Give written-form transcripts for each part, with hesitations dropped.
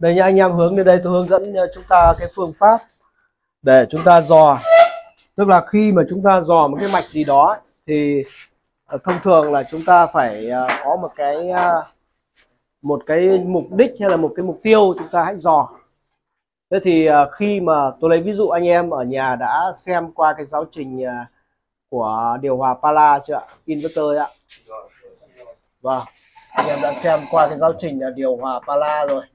Đây nha anh em, hướng đến đây tôi hướng dẫn chúng ta cái phương pháp để chúng ta dò. Tức là khi mà chúng ta dò một cái mạch gì đó thì thông thường là chúng ta phải có một cái mục đích hay là một cái mục tiêu chúng ta hãy dò. Thế thì khi mà tôi lấy ví dụ, anh em ở nhà đã xem qua cái giáo trình của điều hòa Pala chưa ạ? Inverter ạ. Vâng, anh em đã xem qua cái giáo trình điều hòa Pala rồi.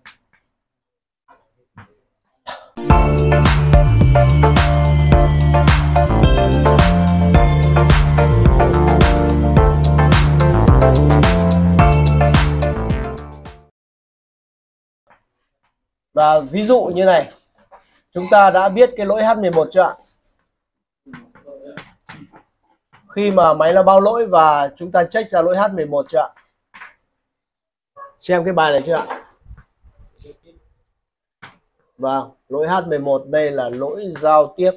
Và ví dụ như này, chúng ta đã biết cái lỗi H11 chưa ạ? Khi mà máy nó báo lỗi và chúng ta check ra lỗi H11 chưa ạ? Xem cái bài này chưa ạ? Vâng, lỗi H11 đây là lỗi giao tiếp.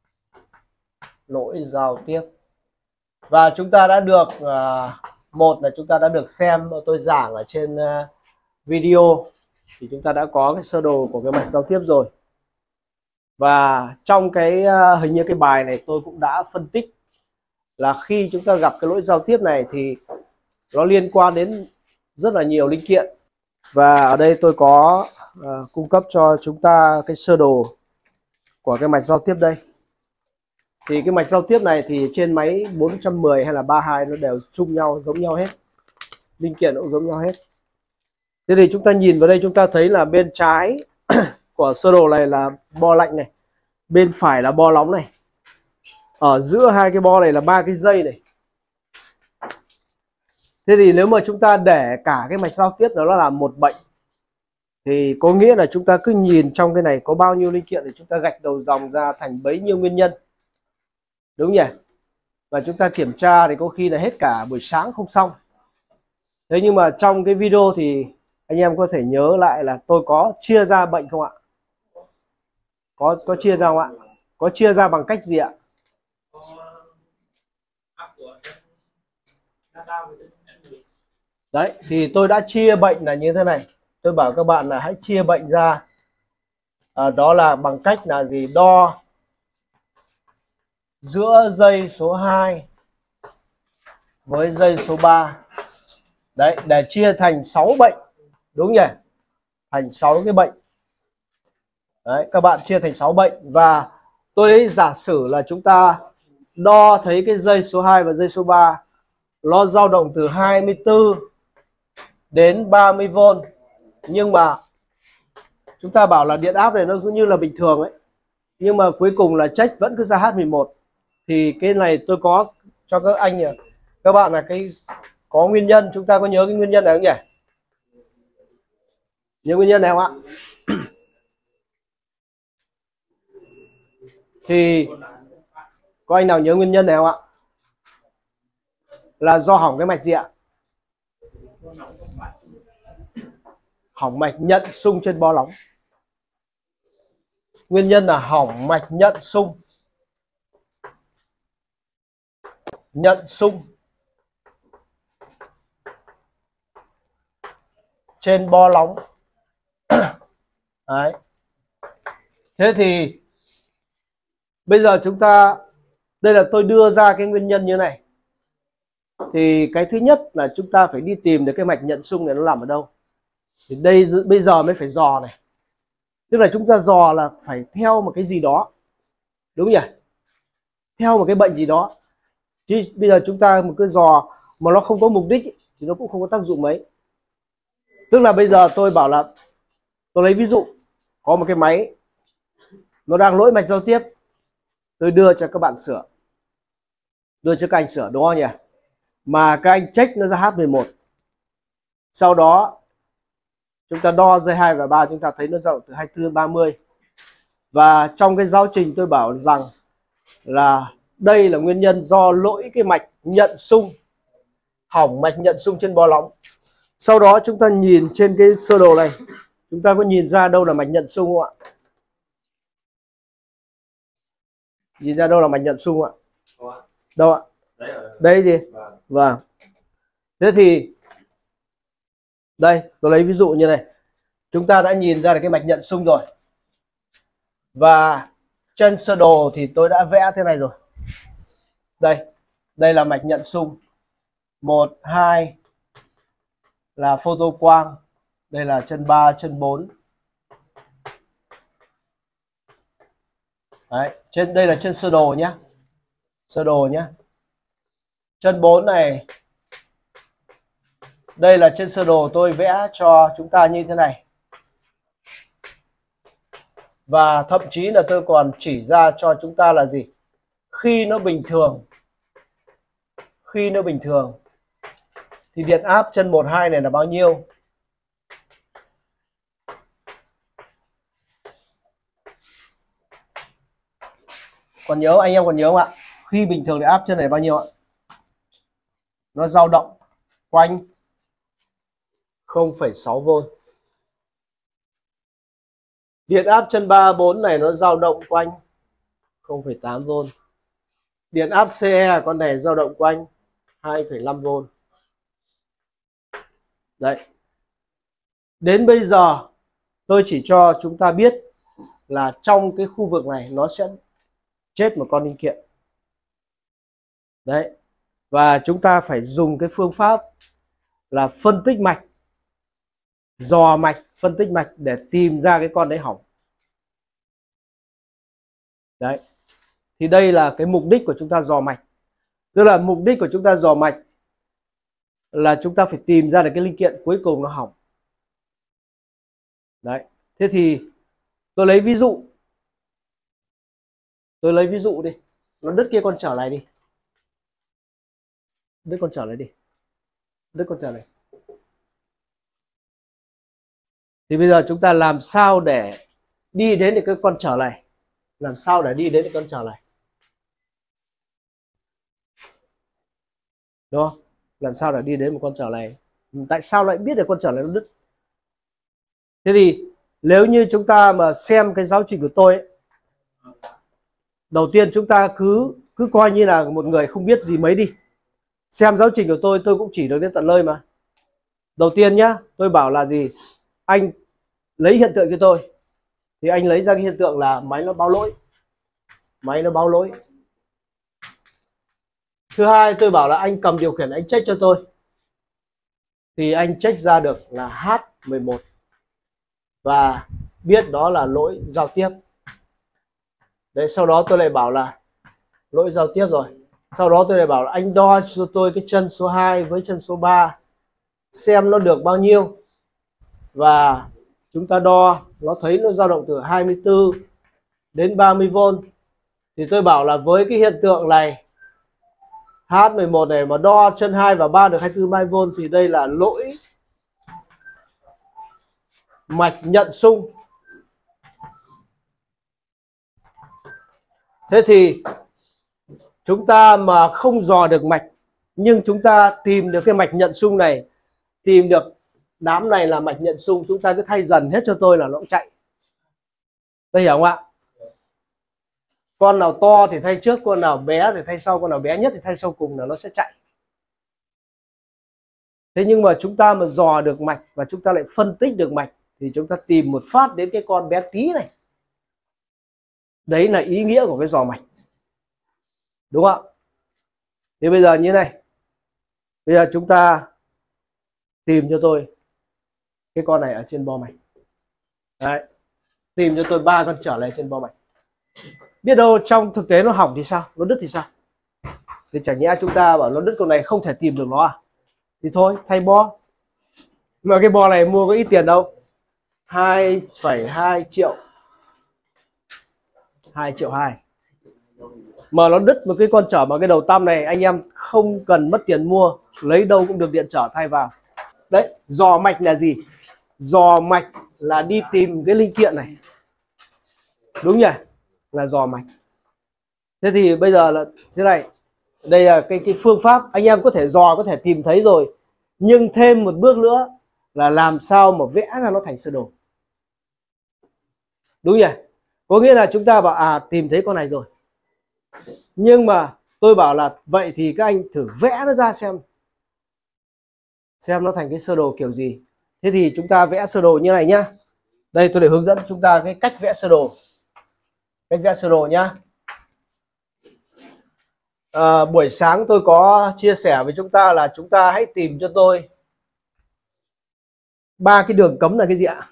Lỗi giao tiếp. Và chúng ta đã được một là chúng ta đã được xem tôi giảng ở trên video, thì chúng ta đã có cái sơ đồ của cái mạch giao tiếp rồi. Và trong cái hình như cái bài này tôi cũng đã phân tích là khi chúng ta gặp cái lỗi giao tiếp này thì nó liên quan đến rất là nhiều linh kiện. Và ở đây tôi có cung cấp cho chúng ta cái sơ đồ của cái mạch giao tiếp đây. Thì cái mạch giao tiếp này thì trên máy 410 hay là 32 nó đều chung nhau, giống nhau hết. Linh kiện cũng giống nhau hết. Thế thì chúng ta nhìn vào đây, chúng ta thấy là bên trái của sơ đồ này là bo lạnh này, bên phải là bo nóng này, ở giữa hai cái bo này là 3 cái dây này. Thế thì nếu mà chúng ta để cả cái mạch giao tiếp đó nó là một bệnh thì có nghĩa là chúng ta cứ nhìn trong cái này có bao nhiêu linh kiện thì chúng ta gạch đầu dòng ra thành bấy nhiêu nguyên nhân, đúng nhỉ? Và chúng ta kiểm tra thì có khi là hết cả buổi sáng không xong. Thế nhưng mà trong cái video thì anh em có thể nhớ lại là tôi có chia ra bệnh không ạ? Có chia ra không ạ? Có chia ra bằng cách gì ạ? Đấy, thì tôi đã chia bệnh là như thế này. Tôi bảo các bạn là hãy chia bệnh ra. Đó là bằng cách là gì? Đo giữa dây số 2 với dây số 3. Đấy, để chia thành 6 bệnh. Đúng nhỉ? Thành 6 cái bệnh. Đấy, các bạn chia thành 6 bệnh. Và tôi ấy giả sử là chúng ta đo thấy cái dây số 2 và dây số 3 nó dao động từ 24 đến 30V. Nhưng mà chúng ta bảo là điện áp này nó cứ như là bình thường ấy. Nhưng mà cuối cùng là check vẫn cứ ra H11. Thì cái này tôi có cho các anh các bạn là cái có nguyên nhân. Chúng ta có nhớ cái nguyên nhân này không nhỉ? Nhớ nguyên nhân này không ạ? Thì có anh nào nhớ nguyên nhân này không ạ? Là do hỏng cái mạch gì ạ? Hỏng mạch nhận xung trên bo nóng. Nguyên nhân là hỏng mạch nhận xung. Nhận xung trên bo nóng. Đấy. Thế thì bây giờ chúng ta, đây là tôi đưa ra cái nguyên nhân như này. Thì cái thứ nhất là chúng ta phải đi tìm được cái mạch nhận xung này nó nằm ở đâu. Thì đây bây giờ mới phải dò này. Tức là chúng ta dò là phải theo một cái gì đó. Đúng nhỉ? Theo một cái bệnh gì đó. Chứ bây giờ chúng ta một cái dò mà nó không có mục đích thì nó cũng không có tác dụng mấy. Tức là bây giờ tôi bảo là tôi lấy ví dụ có một cái máy nó đang lỗi mạch giao tiếp, tôi đưa cho các bạn sửa, đưa cho các anh sửa, đúng không nhỉ? Mà các anh check nó ra H11. Sau đó chúng ta đo dây 2 và 3, chúng ta thấy nó dao động từ 24 đến 30. Và trong cái giáo trình tôi bảo rằng là đây là nguyên nhân do lỗi cái mạch nhận xung, hỏng mạch nhận xung trên bo nóng. Sau đó chúng ta nhìn trên cái sơ đồ này, chúng ta có nhìn ra đâu là mạch nhận xung không ạ? Nhìn ra đâu là mạch nhận xung ạ? Đâu ạ? Đây gì? Vâng. Thế thì đây tôi lấy ví dụ như này. Chúng ta đã nhìn ra được cái mạch nhận xung rồi. Và trên sơ đồ thì tôi đã vẽ thế này rồi. Đây là mạch nhận xung. 1, 2 là photo quang. Đây là chân 3, chân 4. Đấy, đây là chân sơ đồ nhé. Sơ đồ nhé. Chân 4 này. Đây là chân sơ đồ tôi vẽ cho chúng ta như thế này. Và thậm chí là tôi còn chỉ ra cho chúng ta là gì? Khi nó bình thường thì điện áp chân 1, 2 này là bao nhiêu? Còn nhớ, anh em còn nhớ không ạ? Khi bình thường điện áp chân này bao nhiêu ạ? Nó dao động quanh 0,6V. Điện áp chân 3, 4 này nó dao động quanh 0,8V. Điện áp CE con này dao động quanh 2,5V. Đấy. Đến bây giờ tôi chỉ cho chúng ta biết là trong cái khu vực này nó sẽ chết một con linh kiện. Đấy. Và chúng ta phải dùng cái phương pháp là phân tích mạch, dò mạch, phân tích mạch để tìm ra cái con đấy hỏng. Đấy. Thì đây là cái mục đích của chúng ta dò mạch. Tức là mục đích của chúng ta dò mạch là chúng ta phải tìm ra được cái linh kiện cuối cùng nó hỏng. Đấy. Thế thì tôi lấy ví dụ. Tôi lấy ví dụ đi. Nó đứt kia con trở này đi. Đứt con trở này đi. Đứt con trở này. Thì bây giờ chúng ta làm sao để đi đến được cái con trở này? Làm sao để đi đến được con trở này? Đúng không? Làm sao để đi đến một con trở này? Tại sao lại biết được con trở này nó đứt? Thế thì nếu như chúng ta mà xem cái giáo trình của tôi ấy, đầu tiên chúng ta cứ coi như là một người không biết gì mấy đi. Xem giáo trình của tôi cũng chỉ được đến tận nơi mà. Đầu tiên nhá, tôi bảo là gì? Anh lấy hiện tượng cho tôi. Thì anh lấy ra cái hiện tượng là máy nó báo lỗi. Máy nó báo lỗi. Thứ hai, tôi bảo là anh cầm điều khiển anh check cho tôi. Thì anh check ra được là H11. Và biết đó là lỗi giao tiếp. Đấy, sau đó tôi lại bảo là lỗi giao tiếp rồi. Sau đó tôi lại bảo là anh đo cho tôi cái chân số 2 với chân số 3. Xem nó được bao nhiêu. Và chúng ta đo, nó thấy nó dao động từ 24 đến 30V. Thì tôi bảo là với cái hiện tượng này, H11 này mà đo chân 2 và 3 được 24V thì đây là lỗi mạch nhận xung. Thế thì chúng ta mà không dò được mạch nhưng chúng ta tìm được cái mạch nhận xung này, tìm được đám này là mạch nhận xung, chúng ta cứ thay dần hết cho tôi là nó cũng chạy. Tôi hiểu không ạ? Con nào to thì thay trước, con nào bé thì thay sau, con nào bé nhất thì thay sau cùng là nó sẽ chạy. Thế nhưng mà chúng ta mà dò được mạch và chúng ta lại phân tích được mạch thì chúng ta tìm một phát đến cái con bé tí này. Đấy là ý nghĩa của cái dò mạch. Đúng không ạ? Thì bây giờ như này. Bây giờ chúng ta tìm cho tôi cái con này ở trên bo mạch. Đấy. Tìm cho tôi 3 con trở này trên bo mạch. Biết đâu trong thực tế nó hỏng thì sao? Nó đứt thì sao? Thì chẳng nhẽ chúng ta bảo nó đứt con này không thể tìm được nó à? Thì thôi, thay bo. Mà cái bo này mua có ít tiền đâu. 2,2 triệu. 2,2 triệu. Mà nó đứt một cái con trở mà cái đầu tăm này anh em không cần mất tiền mua, lấy đâu cũng được điện trở thay vào. Đấy, dò mạch là gì? Dò mạch là đi tìm cái linh kiện này. Đúng nhỉ? Là dò mạch. Thế thì bây giờ là thế này. Đây là cái phương pháp anh em có thể dò, có thể tìm thấy rồi. Nhưng thêm một bước nữa là làm sao mà vẽ ra nó thành sơ đồ. Đúng nhỉ? Có nghĩa là chúng ta bảo tìm thấy con này rồi. Nhưng mà tôi bảo là vậy thì các anh thử vẽ nó ra xem nó thành cái sơ đồ kiểu gì. Thế thì chúng ta vẽ sơ đồ như này nhá. Đây tôi để hướng dẫn chúng ta cái cách vẽ sơ đồ. Cách vẽ sơ đồ nhá. Buổi sáng tôi có chia sẻ với chúng ta là chúng ta hãy tìm cho tôi ba cái đường cấm là cái gì ạ?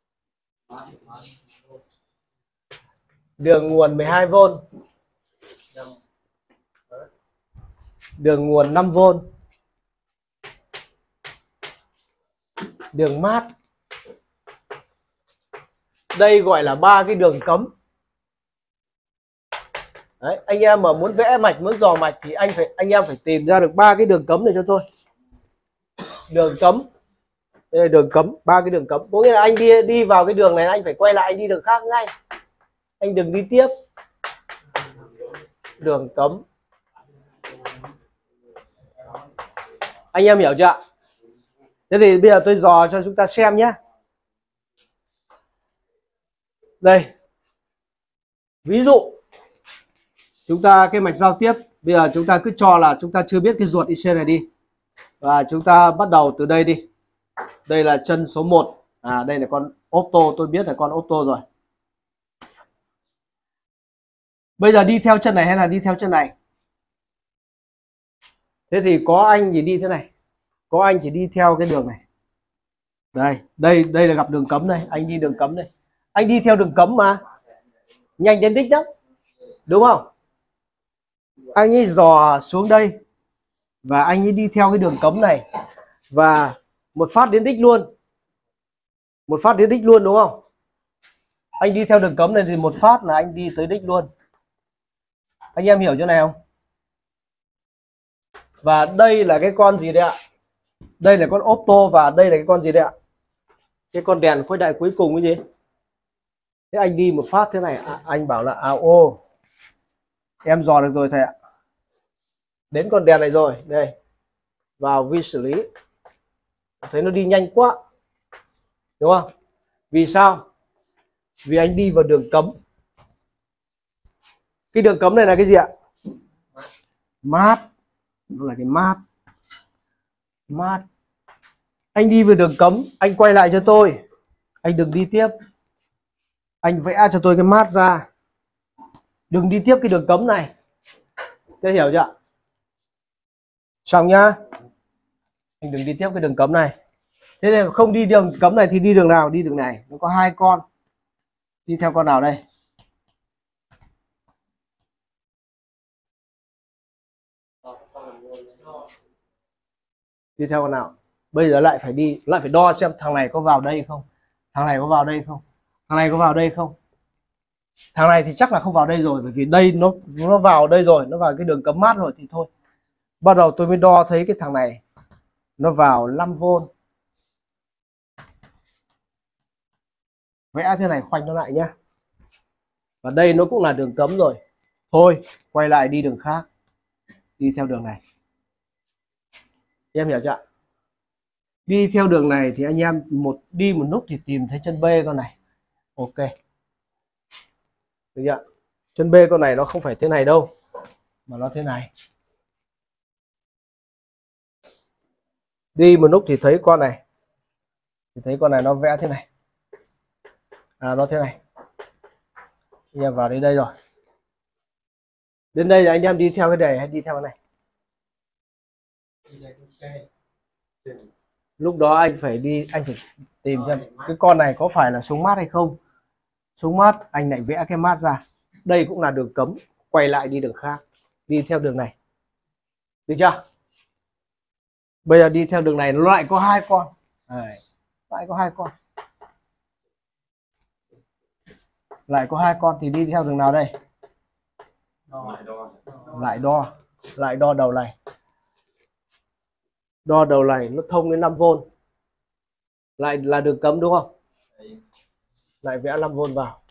Đường nguồn 12V, đường nguồn 5V, đường mát. Đây gọi là ba cái đường cấm. Đấy, anh em mà muốn vẽ mạch, muốn dò mạch thì anh em phải tìm ra được ba cái đường cấm này cho tôi. Đường cấm, đây là đường cấm, ba cái đường cấm. Có nghĩa là anh đi vào cái đường này anh phải quay lại, anh đi đường khác ngay, anh đừng đi tiếp. Đường cấm, anh em hiểu chưa? Thế thì bây giờ tôi dò cho chúng ta xem nhé. Đây, ví dụ chúng ta cái mạch giao tiếp, bây giờ chúng ta cứ cho là chúng ta chưa biết cái ruột IC này đi, và chúng ta bắt đầu từ đây đi. Đây là chân số 1. Đây là con ô tô, tôi biết là con ô tô rồi. Bây giờ đi theo chân này hay là đi theo chân này? Thế thì có anh thì đi thế này, có anh chỉ đi theo cái đường này. Đây là gặp đường cấm đây, anh đi đường cấm đây. Anh đi theo đường cấm mà nhanh đến đích lắm, đúng không? Anh ấy dò xuống đây và anh ấy đi theo cái đường cấm này và một phát đến đích luôn. Một phát đến đích luôn, đúng không? Anh đi theo đường cấm này thì một phát là anh đi tới đích luôn. Anh em hiểu chỗ này không? Và đây là cái con gì đấy ạ? Đây là con ô tô và đây là cái con gì đấy ạ? Cái con đèn khuếch đại cuối cùng cái gì? Thế anh đi một phát thế này, anh bảo là ô, em dò được rồi thầy ạ. Đến con đèn này rồi, đây. Vào vi xử lý. Thấy nó đi nhanh quá. Đúng không? Vì sao? Vì anh đi vào đường cấm. Cái đường cấm này là cái gì ạ? Mát. Nó là cái mát. Mát. Anh đi vào đường cấm, anh quay lại cho tôi. Anh đừng đi tiếp. Anh vẽ cho tôi cái mát ra. Đừng đi tiếp cái đường cấm này. Thế hiểu chưa? Xong nhá. Anh đừng đi tiếp cái đường cấm này. Thế nên không đi đường cấm này thì đi đường nào? Đi đường này. Nó có hai con. Đi theo con nào đây? Đi theo con nào? Bây giờ lại phải đi, lại phải đo xem thằng này có vào đây không, thằng này có vào đây không, thằng này có vào đây không. Thằng này thì chắc là không vào đây rồi, bởi vì đây nó vào đây rồi, nó vào cái đường cấm mát rồi thì thôi. Bắt đầu tôi mới đo thấy cái thằng này nó vào 5V. Vẽ thế này khoanh nó lại nhá. Và đây nó cũng là đường cấm rồi. Thôi, quay lại đi đường khác. Đi theo đường này. Em hiểu chưa? Đi theo đường này thì anh em đi một lúc thì tìm thấy chân B con này. Ok. Được chưa? Chân B con này nó không phải thế này đâu, mà nó thế này. Đi một lúc thì thấy con này. Thì thấy con này nó vẽ thế này. Nó thế này. Anh em vào đến đây rồi. Đến đây là anh em đi theo cái này hay đi theo cái này? Lúc đó anh phải tìm xem cái con này có phải là súng mát hay không. Súng mát anh lại vẽ cái mát ra. Đây cũng là đường cấm, quay lại đi đường khác, đi theo đường này. Được chưa? Bây giờ đi theo đường này nó lại có hai con. Lại có hai con. Lại có hai con thì đi theo đường nào đây? Lại đo đầu này. Đo đầu này nó thông đến 5V. Lại là đường cấm đúng không? Lại vẽ 5V vào.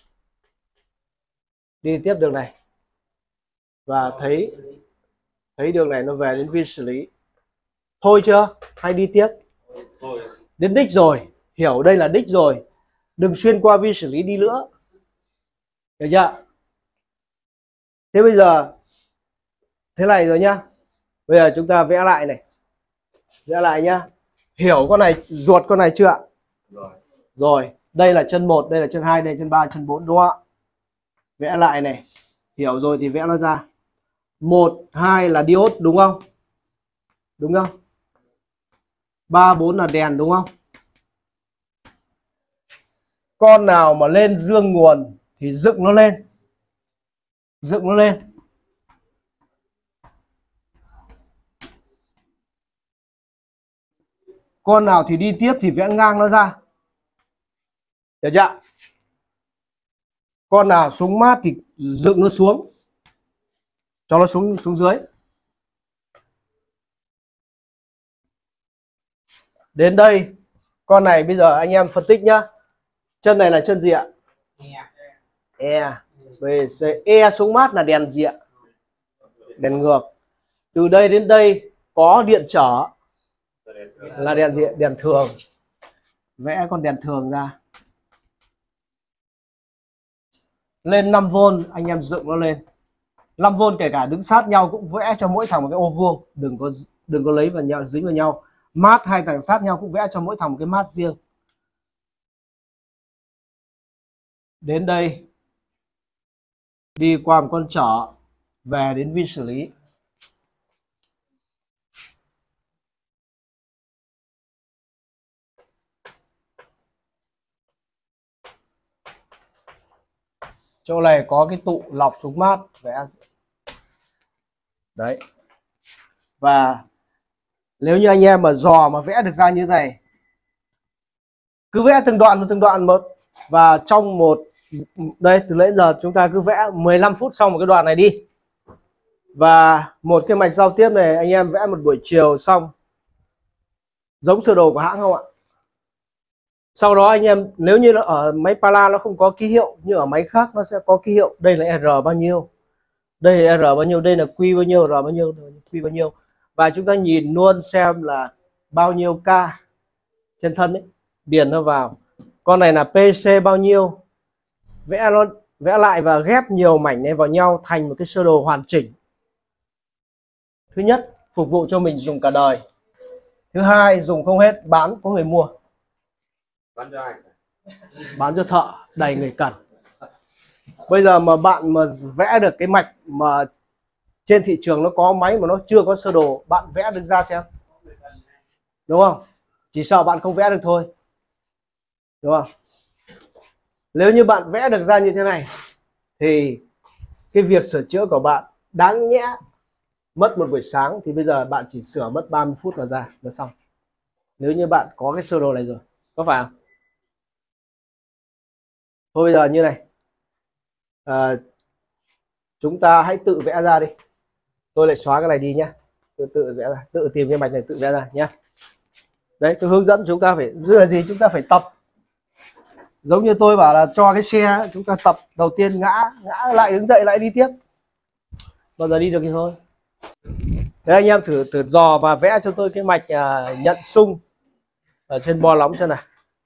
Đi tiếp đường này. Và thấy đường này nó về đến vi xử lý. Thôi chưa? Hay đi tiếp? Đến đích rồi. Hiểu đây là đích rồi. Đừng xuyên qua vi xử lý đi nữa. Được chưa? Thế bây giờ thế này rồi nhá. Bây giờ chúng ta vẽ lại này. Vẽ lại nhá. Hiểu con này, ruột con này chưa ạ? Rồi. Rồi, đây là chân 1, đây là chân 2, đây là chân 3, chân 4 đúng không ạ? Vẽ lại này. Hiểu rồi thì vẽ nó ra. 1, 2 là diode đúng không? Đúng không? 3, 4 là đèn đúng không? Con nào mà lên dương nguồn thì dựng nó lên. Dựng nó lên. Con nào thì đi tiếp thì vẽ ngang nó ra. Được chưa? Con nào xuống mát thì dựng nó xuống. Cho nó xuống dưới. Đến đây, con này bây giờ anh em phân tích nhá. Chân này là chân gì ạ? E. B, C. E xuống mát là đèn gì ạ? Đèn ngược. Từ đây đến đây có điện trở là đèn gì ạ? Đèn thường. Vẽ con đèn thường ra. Lên 5V anh em dựng nó lên. 5V kể cả đứng sát nhau cũng vẽ cho mỗi thằng một cái ô vuông, đừng có lấy vào nhau, dính vào nhau. Mát hai thằng sát nhau cũng vẽ cho mỗi thằng một cái mát riêng. Đến đây đi qua một con trở về đến vi xử lý. Chỗ này có cái tụ lọc xuống mát vẽ đấy. Và nếu như anh em mà dò mà vẽ được ra như này, cứ vẽ từng đoạn một, và trong một đây từ nãy giờ chúng ta cứ vẽ 15 phút xong một cái đoạn này đi. Và một cái mạch giao tiếp này anh em vẽ một buổi chiều xong, giống sơ đồ của hãng không ạ? Sau đó anh em nếu như nó ở máy Pala nó không có ký hiệu, như ở máy khác nó sẽ có ký hiệu. Đây là R bao nhiêu, đây là R bao nhiêu, đây là Q bao nhiêu, R bao nhiêu, Q bao nhiêu. Và chúng ta nhìn luôn xem là bao nhiêu K trên thân ấy, điền nó vào. Con này là PC bao nhiêu, vẽ lại và ghép nhiều mảnh này vào nhau thành một cái sơ đồ hoàn chỉnh. Thứ nhất, phục vụ cho mình dùng cả đời. Thứ hai, dùng không hết bán có người mua. Bán cho ai? Bán cho thợ, đầy người cần. Bây giờ mà bạn mà vẽ được cái mạch mà trên thị trường nó có máy mà nó chưa có sơ đồ, bạn vẽ được ra xem. Đúng không? Chỉ sợ bạn không vẽ được thôi. Đúng không? Nếu như bạn vẽ được ra như thế này thì cái việc sửa chữa của bạn đáng nhẽ mất một buổi sáng, thì bây giờ bạn chỉ sửa mất 30 phút là ra là xong. Nếu như bạn có cái sơ đồ này rồi, có phải không? Thôi bây giờ như này, chúng ta hãy tự vẽ ra đi. Tôi lại xóa cái này đi nhé. Tự vẽ ra, tự tìm cái mạch này tự vẽ ra nhé. Đấy, tôi hướng dẫn chúng ta phải là gì, chúng ta phải tập. Giống như tôi bảo là cho cái xe chúng ta tập đầu tiên ngã lại đứng dậy lại đi tiếp, bao giờ đi được thì thôi. Thế anh em thử dò và vẽ cho tôi cái mạch nhận xung ở trên bo lóng chân này.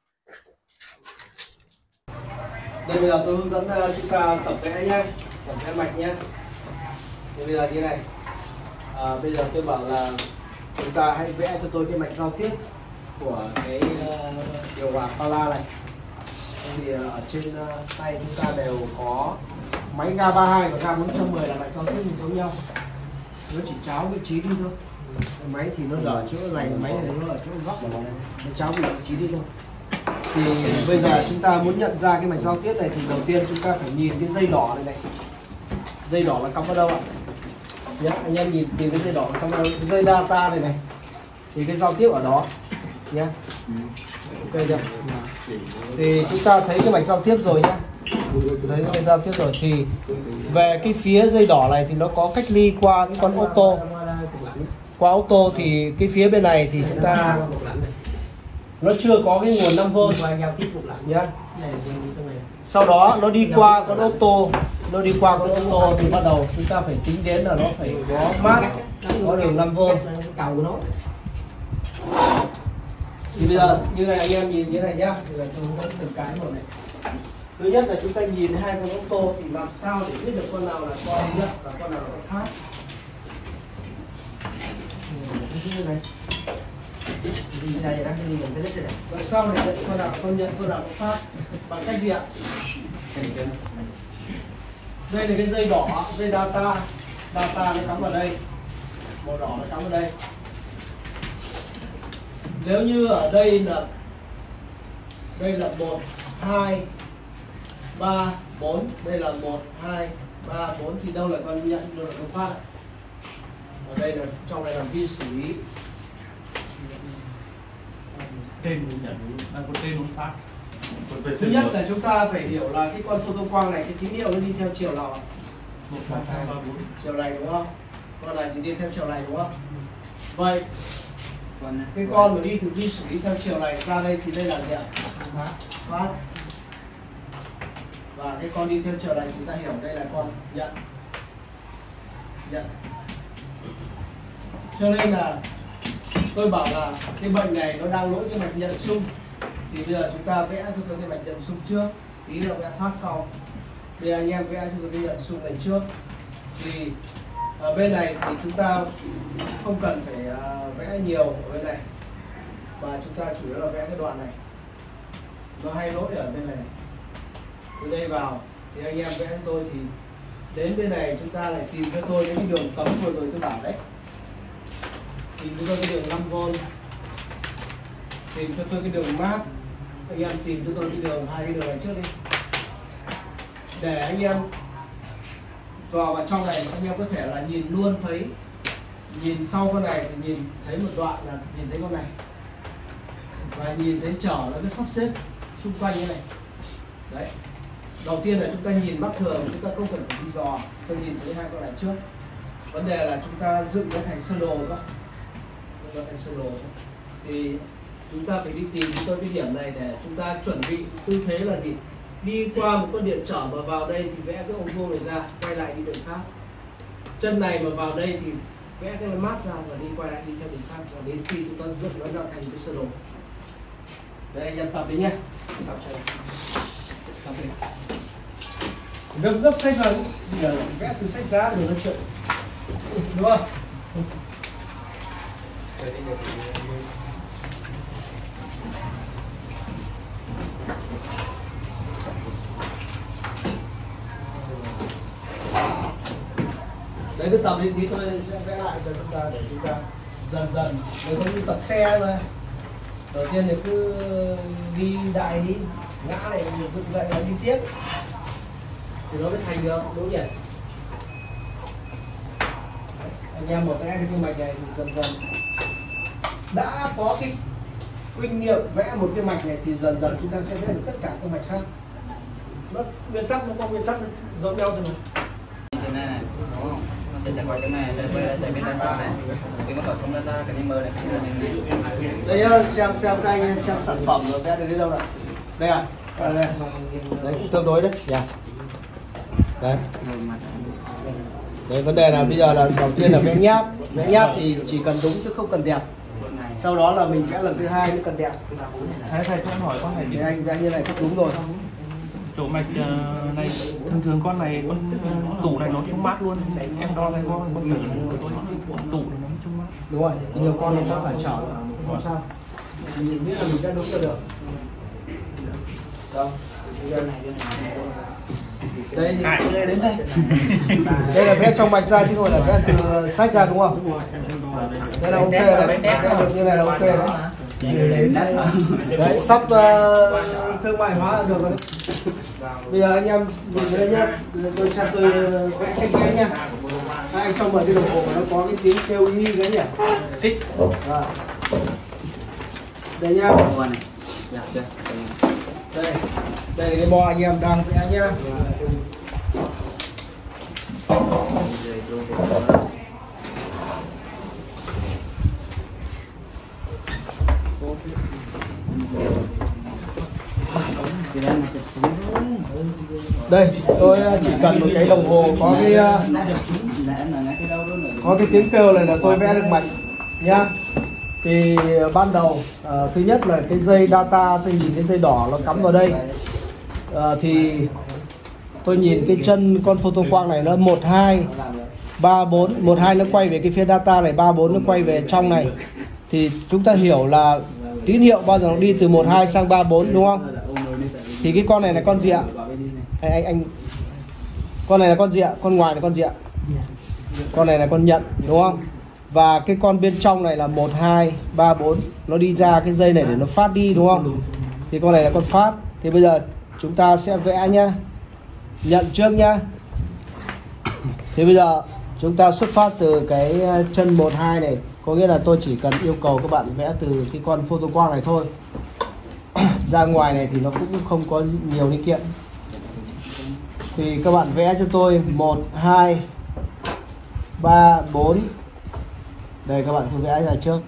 Đây bây giờ tôi hướng dẫn chúng ta tập vẽ nhé, tập vẽ mạch nhé. Thì bây giờ như này, bây giờ tôi bảo là chúng ta hãy vẽ cho tôi cái mạch giao tiếp của cái điều hòa Pala này. Thì ở trên tay chúng ta đều có máy ga 32 và ga 410 là mạch giao tiếp giống nhau, nó chỉ cháo vị trí đi thôi. Cái máy thì nó ở chỗ này, máy này nó ở chỗ góc của nó cháo vị trí đi thôi. Thì bây giờ chúng ta muốn nhận ra cái mạch giao tiếp này thì đầu tiên chúng ta phải nhìn cái dây đỏ này này. Dây đỏ là cắm vào đâu ạ? Nhá, anh em nhìn cái dây đỏ là cắm vào đâu? Cái dây data này này thì cái giao tiếp ở đó nhé. Ok chưa? Thì chúng ta thấy cái mạch giao tiếp rồi nhá. Thấy cái giao tiếp rồi thì về cái phía dây đỏ này thì nó có cách ly qua cái con ô tô. Qua ô tô thì cái phía bên này thì chúng ta nó chưa có cái nguồn 5V nhá. Sau đó nó đi qua con ô tô, thì bắt đầu chúng ta phải tính đến là nó phải có mát, có đường 5V. Thì bây giờ như này anh em nhìn như này nhá, thì là tôi có từng cái một này. Thứ nhất là chúng ta nhìn hai con ô tô thì làm sao để biết được con nào là con nhất và con nào là con khác. Như này. Vậy sau này nhận con nào con nhận con nào cũng phát bằng cách gì ạ? Đây là cái dây đỏ, dây data nó cắm vào đây, màu đỏ nó cắm vào đây. Nếu như ở đây là 1 2 3 4, đây là 1 2 3 4 thì đâu là con nhận, đâu là con phát. Ở đây là trong này là ghi xử lý. Tên mình nhận đang có tên không phát. Thứ nhất là chúng ta phải hiểu là cái con photo quang này, cái tín hiệu nó đi theo chiều nào ạ? 1 2 3 4. Chiều này đúng không? Con này thì đi theo chiều này đúng không? Vậy cái con mà đi từ vi xử lý theo chiều này ra đây thì đây là gì ạ? Phát. Và cái con đi theo chiều này chúng ta hiểu đây là con nhận. Cho nên là tôi bảo là cái bệnh này nó đang lỗi cái mạch nhận xung, thì bây giờ chúng ta vẽ cho tôi cái mạch nhận xung trước, tí nữa vẽ phát sau. Bây giờ anh em vẽ cho tôi cái nhận xung này trước. Thì ở bên này thì chúng ta không cần phải vẽ nhiều ở bên này, mà chúng ta chủ yếu là vẽ cái đoạn này. Nó hay lỗi ở bên này. Từ đây vào thì anh em vẽ cho tôi, thì đến bên này chúng ta lại tìm cho tôi cái đường cấm vừa rồi tôi bảo đấy. Tìm cho tôi cái đường 5V, tìm cho tôi cái đường mát. Anh em tìm cho tôi cái đường, hai cái đường này trước đi, để anh em vào trong này anh em có thể là nhìn luôn thấy, nhìn sau con này thì nhìn thấy một đoạn là nhìn thấy con này, và nhìn thấy chở nó cứ sắp xếp xung quanh như này đấy. Đầu tiên là chúng ta nhìn mắt thường, chúng ta không cần phải đi dò, tôi nhìn thấy hai con này trước. Vấn đề là chúng ta dựng nó thành sơ đồ thôi, thì chúng ta phải đi tìm cho tôi cái điểm này để chúng ta chuẩn bị tư thế là gì, đi qua một con điện trở mà vào đây thì vẽ cái ống vuông này ra, quay lại đi đường khác. Chân này mà vào đây thì vẽ cái mát ra và đi quay lại đi theo đường khác, và đến khi chúng ta dựng nó ra thành cái sơ đồ. Đây anh em tập đi nhé, tập cho gấp sách vào, giờ vẽ từ sách ra rồi nói chuyện, đúng không? Đấy, cứ tập đi tí tôi sẽ vẽ lại cho chúng ta, để chúng ta dần dần, nếu không như tập xe mà. Đầu tiên thì cứ đi đại đi, ngã này dựng dậy lại đi tiếp thì nó mới thành được, đúng nhỉ? Anh em một vẽ cái mạch này thì dần dần đã có cái kinh nghiệm vẽ một cái mạch này thì dần dần chúng ta sẽ vẽ được tất cả các mạch khác. Nó nguyên tắc, nó có nguyên tắc giống nhau thôi mà. Thế này này, đây là coi cái này, đây bên data này, cái nó ở trong data cái number này. Đây xem các anh xem sản phẩm rồi vẽ được đến đâu này. Đây à? Đây. Đấy cũng tương đối đấy. Yeah. Đấy. Đấy, vấn đề là bây giờ là đầu tiên là vẽ nháp thì chỉ cần đúng chứ không cần đẹp. Sau đó là mình vẽ lần thứ hai mới cần đẹp. Thầy cho em hỏi con này thì anh vẽ như này chắc đúng rồi. Chỗ mạch này thường con này, con tủ này nó trúng mát luôn. Em đo này con tử của tôi tủ này nó trúng mát. Đúng rồi, nhiều con nó có cản trở không sao. Mình biết là mình đã đúng cho được. Đâu? Đây thì đến đây. Đây là vẽ trong mạch ra chứ không phải là vẽ từ sách ra, đúng không? Đây là ok này, vẽ được như này là ok đấy. Đấy, sắp thương mại hóa được rồi. Bây giờ anh em nhìn đây nhá, tôi xem tôi vẽ cách vẽ nhá. Hai anh trong cái đồng hồ nó có cái tiếng kêu y cái nhỉ? Thích. Đây nhá. Đây là cái bo anh em đang vẽ nhá. Đây, tôi chỉ cần một cái đồng hồ có cái tiếng kêu này là tôi vẽ được mạch nhá. Thì ban đầu thứ nhất là cái dây data, tôi nhìn cái dây đỏ nó cắm vào đây, thì tôi nhìn cái chân con photo quang này nó 1 2 3 4, 1 2 nó quay về cái phía data này, 3 4 nó quay về trong này. thì chúng ta hiểu là tín hiệu bao giờ nó đi từ 12 sang 34 đúng không? Thì cái con này là con gì ạ? Anh con này là con gì ạ? Con ngoài là con gì ạ? Con này là con nhận đúng không? Và cái con bên trong này là 1 2 3 4, nó đi ra cái dây này để nó phát đi đúng không? Thì con này là con phát. Thì bây giờ chúng ta sẽ vẽ nhá. Nhận trước nhá. Thì bây giờ chúng ta xuất phát từ cái chân 1 2 này, có nghĩa là tôi chỉ cần yêu cầu các bạn vẽ từ cái con photo quang này thôi. Ra ngoài này thì nó cũng không có nhiều linh kiện. Thì các bạn vẽ cho tôi 1 2 3 4. Đây các bạn cứ vẽ ra trước.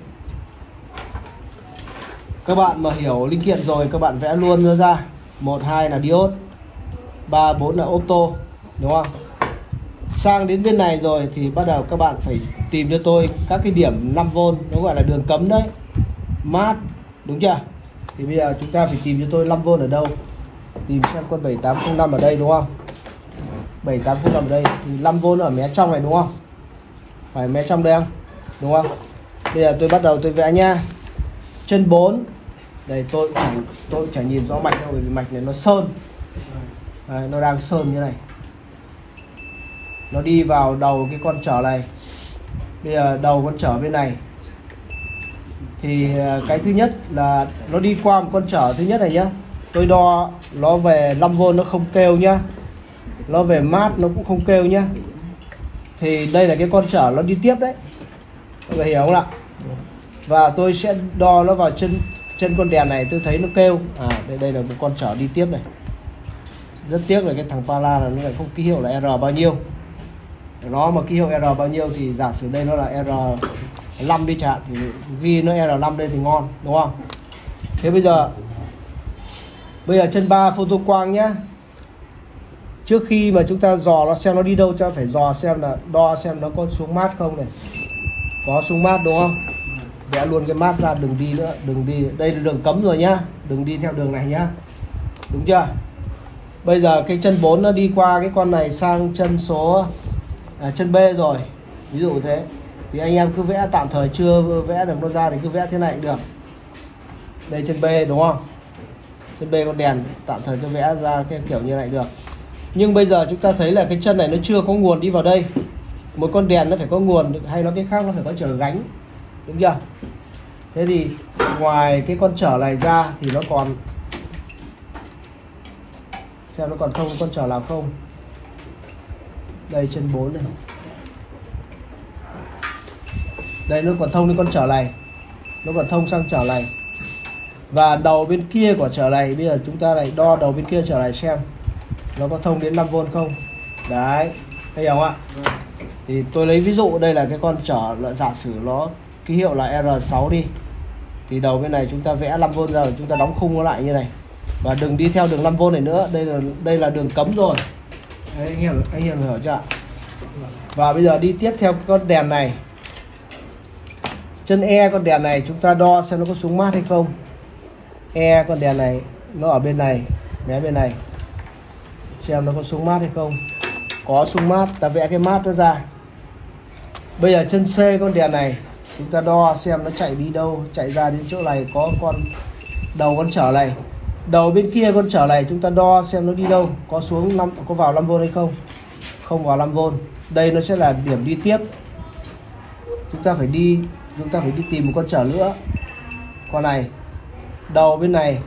Các bạn mà hiểu linh kiện rồi các bạn vẽ luôn ra. 1 2 là diode, 3 4 là ô tô, đúng không? Sang đến bên này rồi thì bắt đầu các bạn phải tìm cho tôi các cái điểm 5V, nó gọi là đường cấm đấy. Mát, đúng chưa? Thì bây giờ chúng ta phải tìm cho tôi 5V ở đâu. Tìm xem con 7805 ở đây đúng không? 7805 ở đây thì 5V ở mé trong này đúng không? Phải mé trong đây không? Đúng không? Bây giờ tôi bắt đầu tôi vẽ nha. Chân 4. Đây tôi chả nhìn rõ mạch đâu, bởi vì mạch này nó sơn. Đấy, nó đang sơn như này. Nó đi vào đầu cái con trở này. Bây giờ đầu con trở bên này. Thì cái thứ nhất là nó đi qua một con trở thứ nhất này nhá. Tôi đo nó về 5V nó không kêu nhá. Nó về mát nó cũng không kêu nhá. Thì đây là cái con trở nó đi tiếp đấy. Các bạn hiểu không ạ? Và tôi sẽ đo nó vào chân con đèn này, tôi thấy nó kêu. Đây là một con trở đi tiếp này. Rất tiếc là cái thằng Pala là nó lại không ký hiệu là R bao nhiêu. Nó mà ký hiệu R bao nhiêu thì giả sử đây nó là R5 đi chẳng, thì ghi nó R5 đây thì ngon, đúng không? Thế bây giờ chân 3 photo quang nhá. Trước khi mà chúng ta dò nó xem nó đi đâu, cho phải dò xem là đo xem nó có xuống mát không này. Có xuống mát đúng không? Vẽ luôn cái mát ra, đừng đi nữa, đừng đi. Đây là đường cấm rồi nhá, đừng đi theo đường này nhá. Đúng chưa? Bây giờ cái chân 4 nó đi qua cái con này sang chân số chân B rồi. Ví dụ thế. Thì anh em cứ vẽ tạm thời chưa vẽ được nó ra thì cứ vẽ thế này cũng được. Đây chân B đúng không? Chân B con đèn tạm thời cho vẽ ra cái kiểu như này được. Nhưng bây giờ chúng ta thấy là cái chân này nó chưa có nguồn đi vào đây. Một con đèn nó phải có nguồn, hay nói cái khác nó phải có trở gánh. Đúng chưa? Thế thì ngoài cái con trở này ra thì nó còn, xem nó còn thông con trở nào không. Đây chân 4 này. Đây nó còn thông đến con trở này. Nó còn thông sang trở này. Và đầu bên kia của trở này, bây giờ chúng ta lại đo đầu bên kia trở này xem nó có thông đến 5V không. Đấy, thấy không ạ? Thì tôi lấy ví dụ đây là cái con trở, giả sử nó ký hiệu là R6 đi. Thì đầu bên này chúng ta vẽ 5V ra rồi chúng ta đóng khung nó lại như này. Và đừng đi theo đường 5V này nữa, đây là đường cấm rồi. Đấy, anh em hiểu chưa ạ? Và bây giờ đi tiếp theo con đèn này. Chân E con đèn này chúng ta đo xem nó có xuống mát hay không. E con đèn này nó ở bên này, mé bên này. Xem nó có xuống mát hay không. Có xuống mát, ta vẽ cái mát nó ra. Bây giờ chân C con đèn này chúng ta đo xem nó chạy đi đâu. Chạy ra đến chỗ này có con đầu con trở này. Đầu bên kia con trở này chúng ta đo xem nó đi đâu. Có xuống có vào 5V hay không. Không vào 5V. Đây nó sẽ là điểm đi tiếp. Chúng ta phải đi tìm một con trở nữa. Con này. Đầu bên này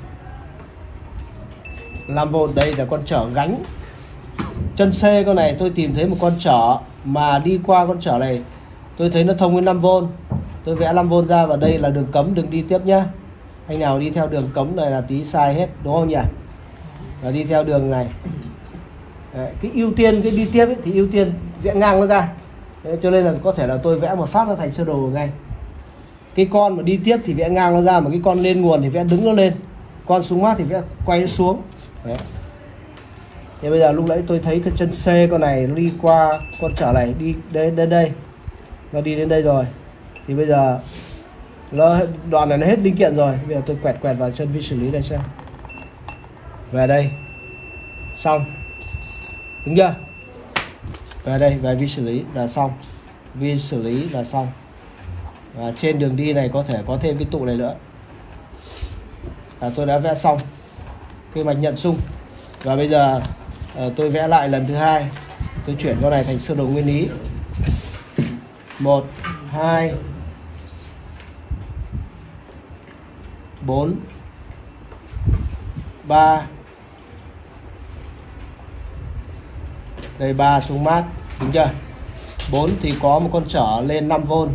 5V, đây là con trở gánh. Chân C con này tôi tìm thấy một con trở mà đi qua con trở này tôi thấy nó thông với 5V. Tôi vẽ 5V ra và đây là đường cấm, đừng đi tiếp nhá. Anh nào đi theo đường cấm này là tí sai hết, đúng không nhỉ? Là đi theo đường này. Đấy, cái ưu tiên cái đi tiếp ấy, thì ưu tiên vẽ ngang nó ra. Đấy, cho nên là có thể là tôi vẽ một phát nó thành sơ đồ ngay. Cái con mà đi tiếp thì vẽ ngang nó ra, mà cái con lên nguồn thì vẽ đứng nó lên. Con xuống mát thì vẽ quay nó xuống. Đấy. Thì bây giờ lúc nãy tôi thấy cái chân C con này nó đi qua con trở này, đi đến đây. Nó đi đến đây rồi. Thì bây giờ đoạn này nó hết linh kiện rồi. Bây giờ tôi quẹt vào chân vi xử lý đây xem. Về đây. Xong. Đúng chưa? Về đây, về vi xử lý là xong. Vi xử lý là xong. Và trên đường đi này có thể có thêm cái tụ này nữa. Tôi đã vẽ xong cái mạch nhận xung. Và bây giờ tôi vẽ lại lần thứ hai. Tôi chuyển con này thành sơ đồ nguyên lý. 1 2 4 3. Đây 3 xuống mát, đúng chưa? 4 thì có một con trở lên 5V.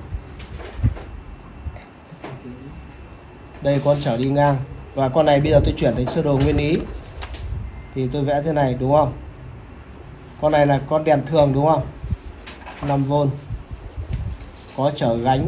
Đây con trở đi ngang. Và con này bây giờ tôi chuyển thành sơ đồ nguyên lý. Thì tôi vẽ thế này, đúng không? Con này là con đèn thường, đúng không? 5V. Có trở gánh.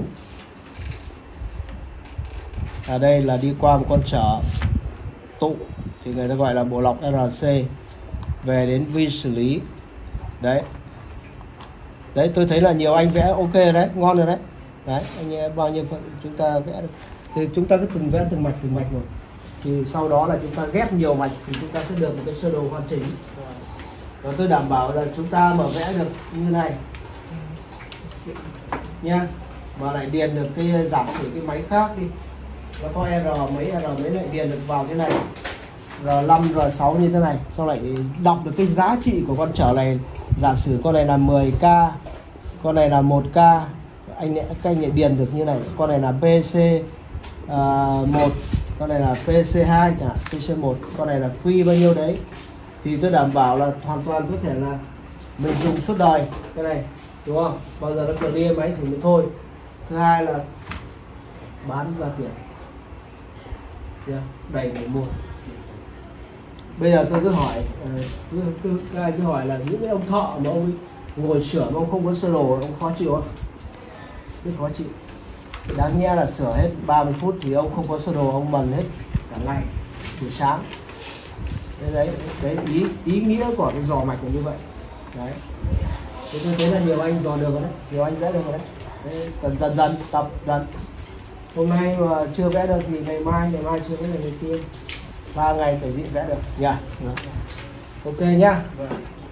Ở đây là đi qua một con trở tụ, thì người ta gọi là bộ lọc RC. Về đến vi xử lý. Đấy. Đấy, tôi thấy là nhiều anh vẽ ok đấy, ngon rồi đấy. Đấy, anh em bao nhiêu phần chúng ta vẽ được. Thì chúng ta cứ từng vẽ từng mạch một. Thì sau đó là chúng ta ghép nhiều mạch thì chúng ta sẽ được một cái sơ đồ hoàn chỉnh. Và tôi đảm bảo là chúng ta mở vẽ được như này nha. Mà lại điền được cái giả sử cái máy khác đi. Nó có R mấy lại điền được vào cái này. R5, R6 như thế này. Sau lại đọc được cái giá trị của con trở này. Giả sử con này là 10k, con này là 1k, các anh lại điền được như này. Con này là PC1, con này là PC2 chẳng hạn, PC1, con này là Q bao nhiêu đấy. Thì tôi đảm bảo là hoàn toàn có thể là mình dùng suốt đời cái này, đúng không? Bao giờ nó clear máy thì mới thôi. Thứ hai là bán ra tiền, đầy người mua. Bây giờ tôi cứ hỏi, ai cứ hỏi là những cái ông thợ mà ông ngồi sửa mà ông không có sơ đồ, ông khó chịu không? Rất khó chịu. Đáng nhẽ là sửa hết 30 phút thì ông không có sơ đồ, ông mần hết cả ngày, buổi sáng. Đấy ý nghĩa của cái dò mạch là như vậy. Đấy. Thế tôi thấy là nhiều anh dò được rồi đấy, nhiều anh vẽ được rồi đấy. Cần dần tập dần. Hôm nay mà chưa vẽ được thì ngày mai chưa vẽ được ngày kia. 3 ngày phải vẽ được nhỉ. Ok nhá.